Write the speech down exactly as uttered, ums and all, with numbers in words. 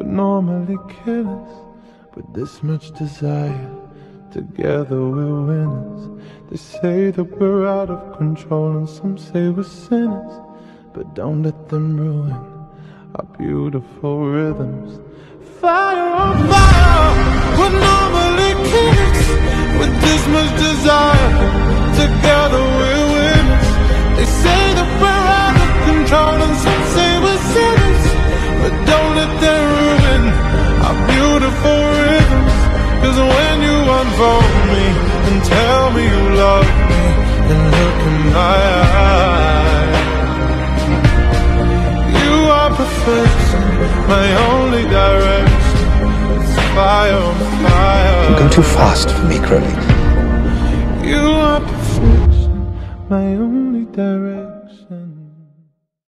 would normally kill us. With this much desire, together we're winners. They say that we're out of control and some say we're sinners, but don't let them ruin our beautiful rhythms. Fire on fire would normally kill us. With this much desire, together we're winners. They say that we're out of control and some say we're sinners, but don't let them ruin our beautiful rhythms. Cause when you unfold me and tell me you love me and look in my eyes, you are perfection, my only direction. It's fire on fire. You're going too fast for me, Crowley. You are perfection, my only direction.